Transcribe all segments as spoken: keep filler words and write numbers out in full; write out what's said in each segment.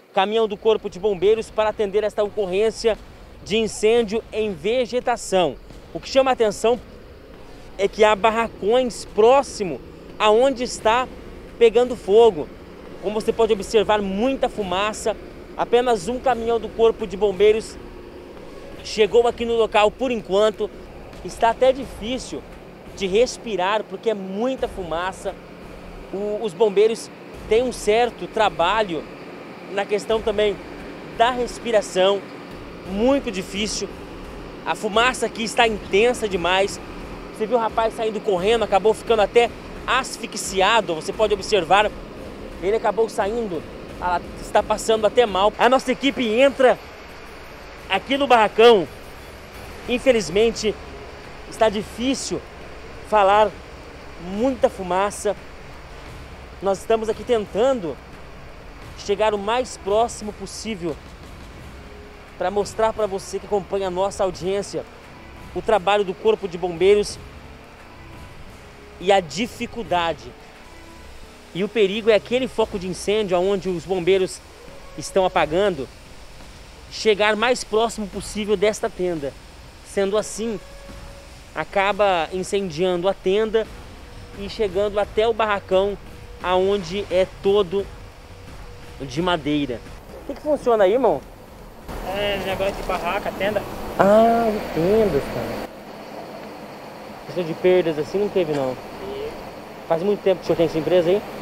caminhão do Corpo de Bombeiros para atender esta ocorrência de incêndio em vegetação. O que chama a atenção é que há barracões próximo aonde está pegando fogo. Como você pode observar, muita fumaça. Apenas um caminhão do Corpo de Bombeiros chegou aqui no local por enquanto. Está até difícil de respirar porque é muita fumaça. O, os bombeiros têm um certo trabalho na questão também da respiração, muito difícil. A fumaça aqui está intensa demais. Você viu o rapaz saindo correndo, acabou ficando até asfixiado. Você pode observar, ele acabou saindo, está passando até mal. A nossa equipe entra aqui no barracão. Infelizmente, está difícil falar, muita fumaça. Nós estamos aqui tentando chegar o mais próximo possível para mostrar para você que acompanha a nossa audiência o trabalho do Corpo de Bombeiros e a dificuldade. E o perigo é aquele foco de incêndio onde os bombeiros estão apagando, chegar mais próximo possível desta tenda. Sendo assim, acaba incendiando a tenda e chegando até o barracão, aonde é todo de madeira. O que, que funciona aí, irmão? É negócio de barraca, tenda. Ah, de tendas, cara. Questão de perdas assim não teve, não. E... Faz muito tempo que o senhor tem essa empresa aí?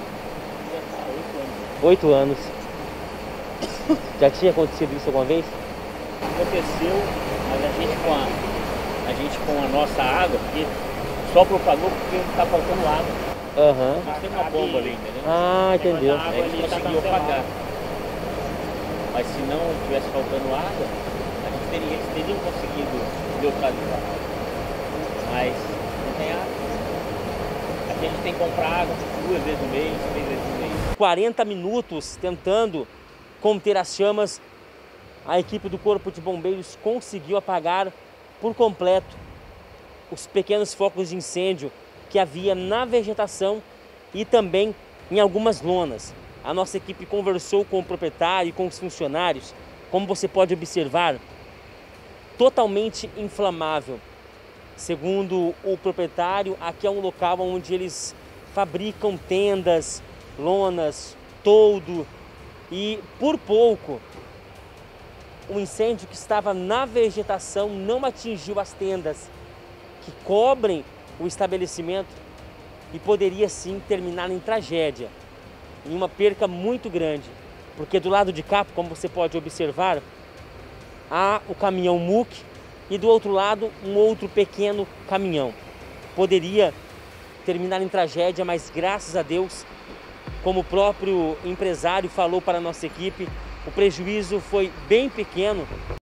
Oito anos. Já tinha acontecido isso alguma vez? Aconteceu, mas a gente com a, a, gente com a nossa água, porque só propagou porque está faltando água. Aham. Mas tem uma bomba ali, entendeu? Ah, entendeu. A gente conseguiu apagar. Mas se não tivesse faltando água, a gente teria, eles teriam conseguido localizar. Mas não tem água. Aqui a gente tem que comprar água duas vezes no mês, três vezes no mês. quarenta minutos tentando conter as chamas, a equipe do Corpo de Bombeiros conseguiu apagar por completo os pequenos focos de incêndio que havia na vegetação e também em algumas lonas. A nossa equipe conversou com o proprietário e com os funcionários. Como você pode observar, totalmente inflamável. Segundo o proprietário, aqui é um local onde eles fabricam tendas, lonas, toldo, e por pouco o incêndio que estava na vegetação não atingiu as tendas que cobrem o estabelecimento e poderia sim terminar em tragédia, em uma perca muito grande, porque do lado de cá, como você pode observar, há o caminhão M U C e do outro lado um outro pequeno caminhão. Poderia terminar em tragédia, mas graças a Deus, como o próprio empresário falou para a nossa equipe, o prejuízo foi bem pequeno.